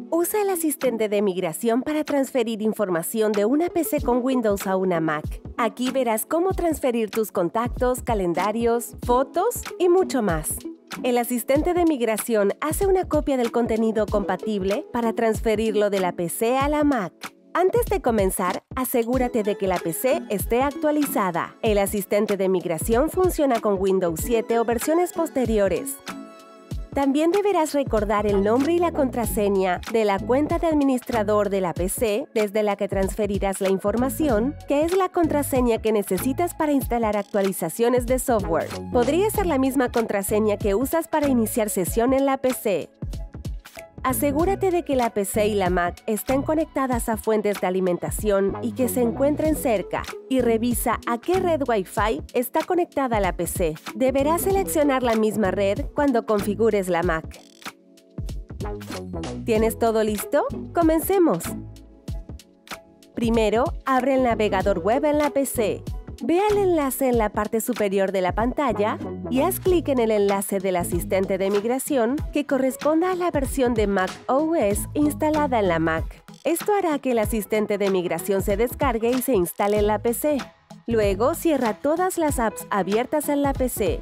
Usa el asistente de migración para transferir información de una PC con Windows a una Mac. Aquí verás cómo transferir tus contactos, calendarios, fotos y mucho más. El asistente de migración hace una copia del contenido compatible para transferirlo de la PC a la Mac. Antes de comenzar, asegúrate de que la PC esté actualizada. El asistente de migración funciona con Windows 7 o versiones posteriores. También deberás recordar el nombre y la contraseña de la cuenta de administrador de la PC desde la que transferirás la información, que es la contraseña que necesitas para instalar actualizaciones de software. Podría ser la misma contraseña que usas para iniciar sesión en la PC. Asegúrate de que la PC y la Mac estén conectadas a fuentes de alimentación y que se encuentren cerca. Y revisa a qué red Wi-Fi está conectada la PC. Deberás seleccionar la misma red cuando configures la Mac. ¿Tienes todo listo? ¡Comencemos! Primero, abre el navegador web en la PC. Ve al enlace en la parte superior de la pantalla y haz clic en el enlace del asistente de migración que corresponda a la versión de Mac OS instalada en la Mac. Esto hará que el asistente de migración se descargue y se instale en la PC. Luego, cierra todas las apps abiertas en la PC.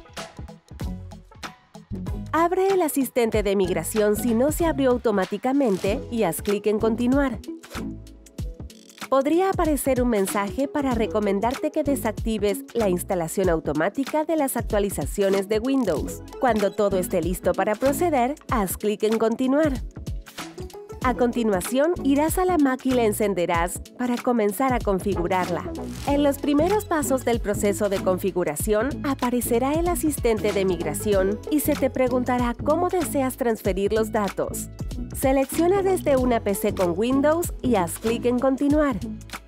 Abre el asistente de migración si no se abrió automáticamente y haz clic en Continuar. Podría aparecer un mensaje para recomendarte que desactives la instalación automática de las actualizaciones de Windows. Cuando todo esté listo para proceder, haz clic en Continuar. A continuación, irás a la Mac y la encenderás para comenzar a configurarla. En los primeros pasos del proceso de configuración, aparecerá el asistente de migración y se te preguntará cómo deseas transferir los datos. Selecciona desde una PC con Windows y haz clic en Continuar.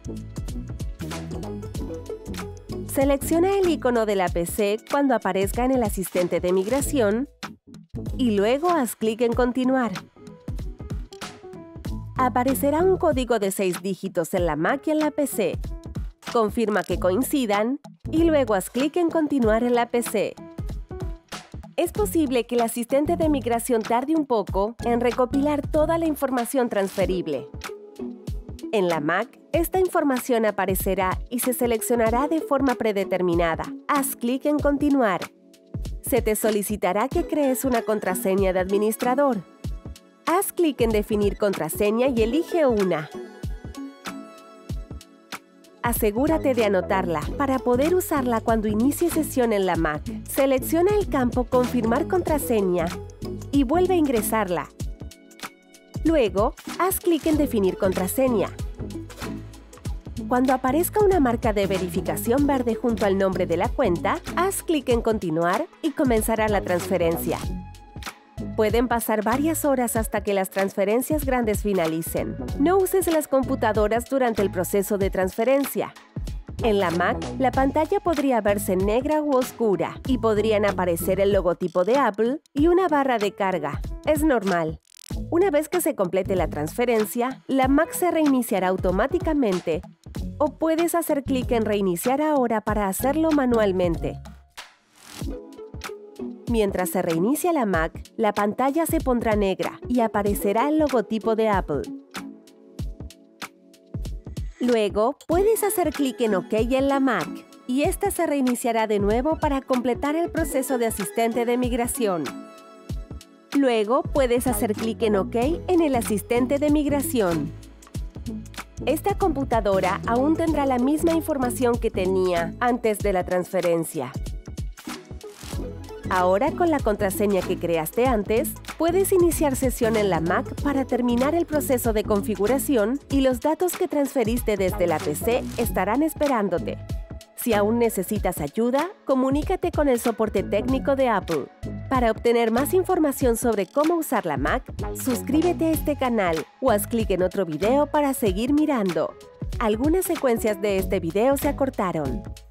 Selecciona el icono de la PC cuando aparezca en el asistente de migración y luego haz clic en Continuar. Aparecerá un código de 6 dígitos en la Mac y en la PC. Confirma que coincidan y luego haz clic en Continuar en la PC. Es posible que el asistente de migración tarde un poco en recopilar toda la información transferible. En la Mac, esta información aparecerá y se seleccionará de forma predeterminada. Haz clic en Continuar. Se te solicitará que crees una contraseña de administrador. Haz clic en Definir contraseña y elige una. Asegúrate de anotarla para poder usarla cuando inicie sesión en la Mac. Selecciona el campo Confirmar contraseña y vuelve a ingresarla. Luego, haz clic en Definir contraseña. Cuando aparezca una marca de verificación verde junto al nombre de la cuenta, haz clic en Continuar y comenzará la transferencia. Pueden pasar varias horas hasta que las transferencias grandes finalicen. No uses las computadoras durante el proceso de transferencia. En la Mac, la pantalla podría verse negra u oscura y podrían aparecer el logotipo de Apple y una barra de carga. Es normal. Una vez que se complete la transferencia, la Mac se reiniciará automáticamente o puedes hacer clic en Reiniciar ahora para hacerlo manualmente. Mientras se reinicia la Mac, la pantalla se pondrá negra y aparecerá el logotipo de Apple. Luego, puedes hacer clic en OK en la Mac y esta se reiniciará de nuevo para completar el proceso de asistente de migración. Luego, puedes hacer clic en OK en el asistente de migración. Esta computadora aún tendrá la misma información que tenía antes de la transferencia. Ahora, con la contraseña que creaste antes, puedes iniciar sesión en la Mac para terminar el proceso de configuración y los datos que transferiste desde la PC estarán esperándote. Si aún necesitas ayuda, comunícate con el soporte técnico de Apple. Para obtener más información sobre cómo usar la Mac, suscríbete a este canal o haz clic en otro video para seguir mirando. Algunas secuencias de este video se acortaron.